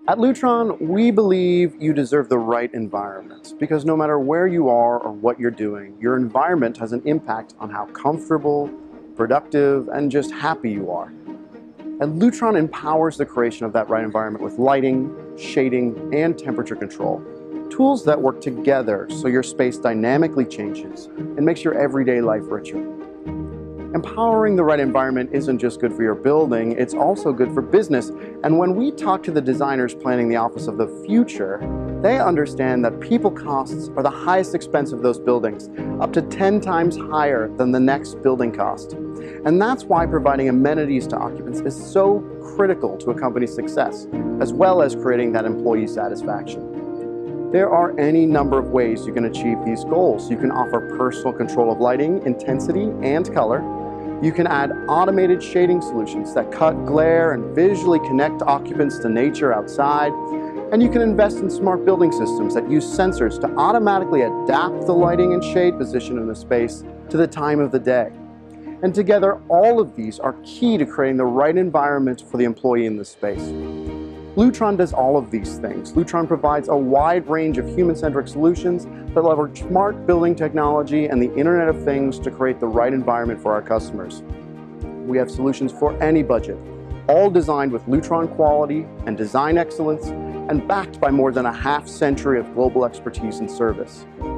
At Lutron, we believe you deserve the right environment because no matter where you are or what you're doing, your environment has an impact on how comfortable, productive, and just happy you are. And Lutron empowers the creation of that right environment with lighting, shading, and temperature control. Tools that work together so your space dynamically changes and makes your everyday life richer. Empowering the right environment isn't just good for your building, it's also good for business. And when we talk to the designers planning the office of the future, they understand that people costs are the highest expense of those buildings, up to 10 times higher than the next building cost. And that's why providing amenities to occupants is so critical to a company's success, as well as creating that employee satisfaction. There are any number of ways you can achieve these goals. You can offer personal control of lighting, intensity, and color. You can add automated shading solutions that cut glare and visually connect occupants to nature outside. And you can invest in smart building systems that use sensors to automatically adapt the lighting and shade position in the space to the time of the day. And together, all of these are key to creating the right environment for the employee in the space. Lutron does all of these things. Lutron provides a wide range of human-centric solutions that leverage smart building technology and the Internet of Things to create the right environment for our customers. We have solutions for any budget, all designed with Lutron quality and design excellence, and backed by more than a half century of global expertise and service.